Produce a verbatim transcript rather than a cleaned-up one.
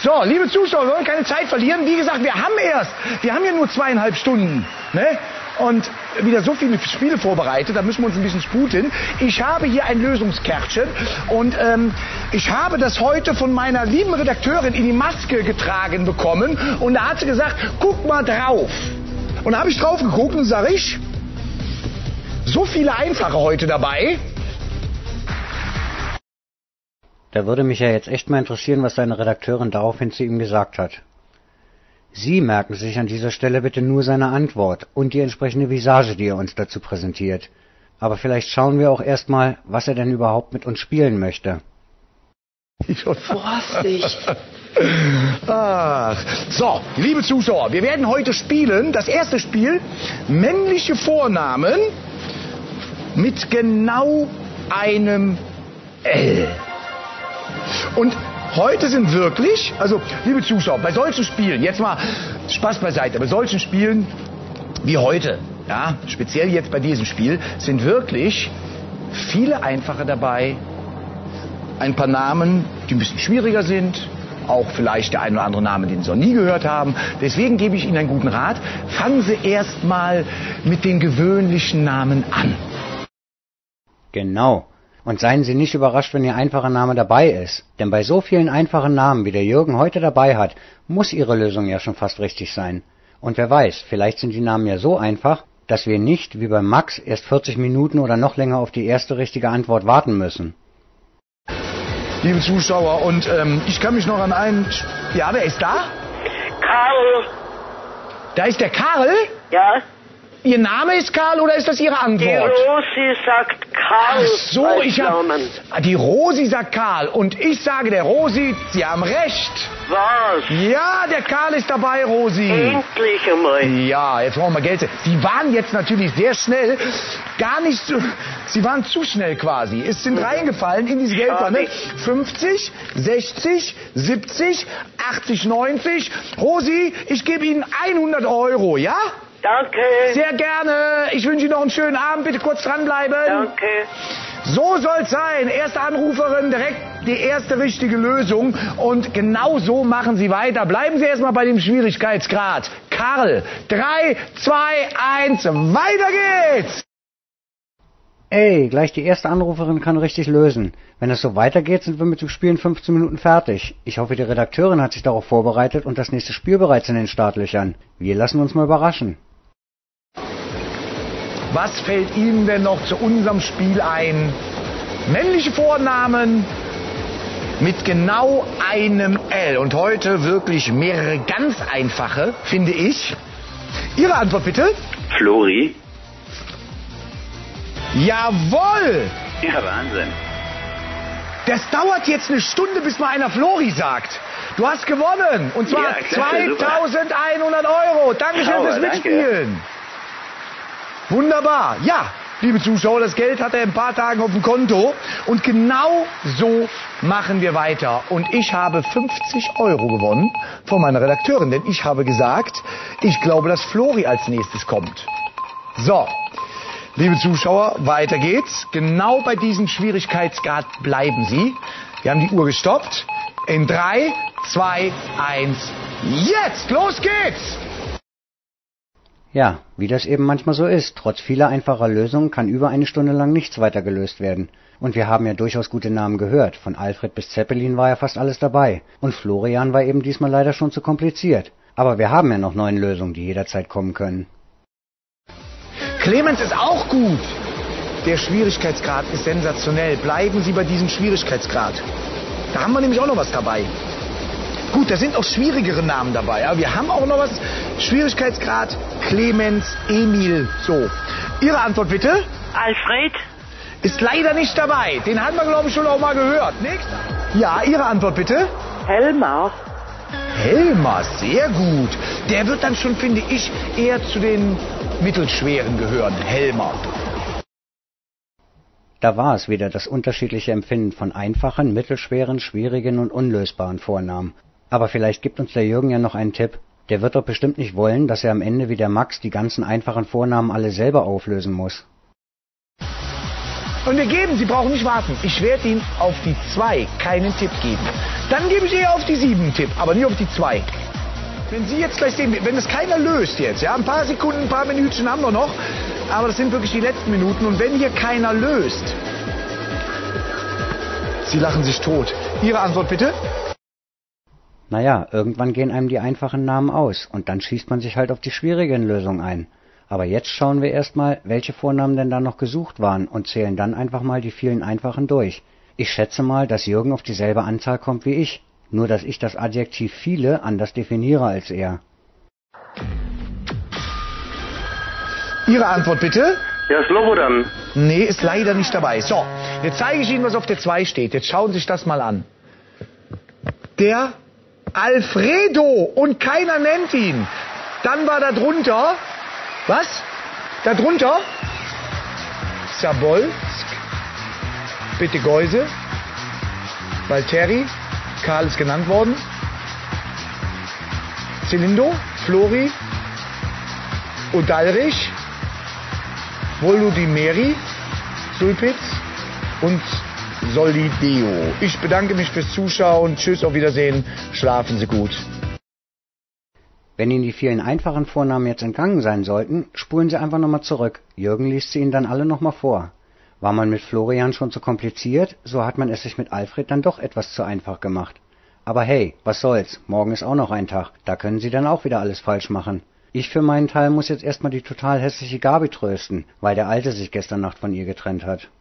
So, liebe Zuschauer, wir wollen keine Zeit verlieren. Wie gesagt, wir haben erst, wir haben ja nur zweieinhalb Stunden, ne? Und wieder so viele Spiele vorbereitet, da müssen wir uns ein bisschen sputen. Ich habe hier ein Lösungskärtchen und ähm, ich habe das heute von meiner lieben Redakteurin in die Maske getragen bekommen und da hat sie gesagt, guck mal drauf. Und da habe ich drauf geguckt und sage ich, so viele Einfache heute dabei. Da würde mich ja jetzt echt mal interessieren, was seine Redakteurin daraufhin zu ihm gesagt hat. Sie merken sich an dieser Stelle bitte nur seine Antwort und die entsprechende Visage, die er uns dazu präsentiert. Aber vielleicht schauen wir auch erstmal, was er denn überhaupt mit uns spielen möchte. Vorsicht! Ach. So, liebe Zuschauer, wir werden heute spielen, das erste Spiel, männliche Vornamen mit genau einem L. Und heute sind wirklich, also liebe Zuschauer, bei solchen Spielen, jetzt mal Spaß beiseite, bei solchen Spielen wie heute, ja, speziell jetzt bei diesem Spiel, sind wirklich viele einfache dabei, ein paar Namen, die ein bisschen schwieriger sind, auch vielleicht der ein oder andere Name, den Sie noch nie gehört haben. Deswegen gebe ich Ihnen einen guten Rat, fangen Sie erst mal mit den gewöhnlichen Namen an. Genau. Und seien Sie nicht überrascht, wenn Ihr einfacher Name dabei ist. Denn bei so vielen einfachen Namen, wie der Jürgen heute dabei hat, muss Ihre Lösung ja schon fast richtig sein. Und wer weiß, vielleicht sind die Namen ja so einfach, dass wir nicht, wie bei Max, erst vierzig Minuten oder noch länger auf die erste richtige Antwort warten müssen. Liebe Zuschauer, und ähm, ich kann mich noch an einen... Ja, wer ist da? Karl! Da ist der Karl? Ja? Ihr Name ist Karl oder ist das Ihre Antwort? Die Rosi sagt Karl. Ach so, als ich hab... Namen. Die Rosi sagt Karl und ich sage der Rosi, Sie haben recht. Was? Ja, der Karl ist dabei, Rosi. Endlich einmal. Ja, jetzt brauchen wir Geld. Sie waren jetzt natürlich sehr schnell, gar nicht so, Sie waren zu schnell quasi. Es sind reingefallen in diese Geldwanne. fünfzig, sechzig, siebzig, achtzig, neunzig. Rosi, ich gebe Ihnen hundert Euro, ja? Danke. Sehr gerne. Ich wünsche Ihnen noch einen schönen Abend. Bitte kurz dranbleiben. Danke. So soll's sein. Erste Anruferin, direkt die erste richtige Lösung. Und genau so machen Sie weiter. Bleiben Sie erstmal bei dem Schwierigkeitsgrad. Karl, drei, zwei, eins, weiter geht's! Ey, gleich die erste Anruferin kann richtig lösen. Wenn es so weitergeht, sind wir mit dem Spiel in fünfzehn Minuten fertig. Ich hoffe, die Redakteurin hat sich darauf vorbereitet und das nächste Spiel bereits in den Startlöchern. Wir lassen uns mal überraschen. Was fällt Ihnen denn noch zu unserem Spiel ein? Männliche Vornamen mit genau einem L. Und heute wirklich mehrere ganz einfache, finde ich. Ihre Antwort bitte? Flori. Jawohl! Ja, Wahnsinn. Das dauert jetzt eine Stunde, bis mal einer Flori sagt. Du hast gewonnen. Und zwar Ja, klasse, zweitausendeinhundert Euro. Dankeschön Sauber, fürs danke. Mitspielen. Wunderbar. Ja, liebe Zuschauer, das Geld hat er in ein paar Tagen auf dem Konto. Und genau so machen wir weiter. Und ich habe fünfzig Euro gewonnen von meiner Redakteurin. Denn ich habe gesagt, ich glaube, dass Flori als nächstes kommt. So. Liebe Zuschauer, weiter geht's. Genau bei diesem Schwierigkeitsgrad bleiben Sie. Wir haben die Uhr gestoppt. In drei, zwei, eins, jetzt! Los geht's! Ja, wie das eben manchmal so ist. Trotz vieler einfacher Lösungen kann über eine Stunde lang nichts weiter gelöst werden. Und wir haben ja durchaus gute Namen gehört. Von Alfred bis Zeppelin war ja fast alles dabei. Und Florian war eben diesmal leider schon zu kompliziert. Aber wir haben ja noch neun Lösungen, die jederzeit kommen können. Clemens ist auch gut. Der Schwierigkeitsgrad ist sensationell. Bleiben Sie bei diesem Schwierigkeitsgrad. Da haben wir nämlich auch noch was dabei. Gut, da sind auch schwierigere Namen dabei. Aber wir haben auch noch was. Schwierigkeitsgrad Clemens, Emil. So. Ihre Antwort bitte? Alfred? Ist leider nicht dabei. Den haben wir, glaube ich, schon auch mal gehört. Nächster. Ja, Ihre Antwort bitte? Helmar? Helmar, sehr gut. Der wird dann schon, finde ich, eher zu den mittelschweren gehören. Helmar. Da war es wieder das unterschiedliche Empfinden von einfachen, mittelschweren, schwierigen und unlösbaren Vornamen. Aber vielleicht gibt uns der Jürgen ja noch einen Tipp. Der wird doch bestimmt nicht wollen, dass er am Ende wie der Max die ganzen einfachen Vornamen alle selber auflösen muss. Und wir geben, Sie brauchen nicht warten. Ich werde Ihnen auf die zwei keinen Tipp geben. Dann gebe ich eher auf die sieben einen Tipp, aber nie auf die zwei. Wenn Sie jetzt gleich sehen, wenn es keiner löst jetzt, ja, ein paar Sekunden, ein paar Minütchen haben wir noch, aber das sind wirklich die letzten Minuten. Und wenn hier keiner löst, Sie lachen sich tot. Ihre Antwort bitte? Naja, irgendwann gehen einem die einfachen Namen aus und dann schießt man sich halt auf die schwierigen Lösungen ein. Aber jetzt schauen wir erstmal, welche Vornamen denn da noch gesucht waren und zählen dann einfach mal die vielen einfachen durch. Ich schätze mal, dass Jürgen auf dieselbe Anzahl kommt wie ich, nur dass ich das Adjektiv viele anders definiere als er. Ihre Antwort bitte? Ja, Slobodan. Nee, ist leider nicht dabei. So, jetzt zeige ich Ihnen, was auf der zwei steht. Jetzt schauen Sie sich das mal an. Der Alfredo und keiner nennt ihn. Dann war da drunter, was? Da drunter Sabolsk, bitte Geuse, Valtteri, Karl ist genannt worden, Celindo, Flori, Udalrich, Volodymyri, Sulpic und Solideo. Ich bedanke mich fürs Zuschauen. Tschüss, auf Wiedersehen. Schlafen Sie gut. Wenn Ihnen die vielen einfachen Vornamen jetzt entgangen sein sollten, spulen Sie einfach nochmal zurück. Jürgen liest sie Ihnen dann alle nochmal vor. War man mit Florian schon zu kompliziert, so hat man es sich mit Alfred dann doch etwas zu einfach gemacht. Aber hey, was soll's, morgen ist auch noch ein Tag, da können Sie dann auch wieder alles falsch machen. Ich für meinen Teil muss jetzt erstmal die total hässliche Gabi trösten, weil der Alte sich gestern Nacht von ihr getrennt hat.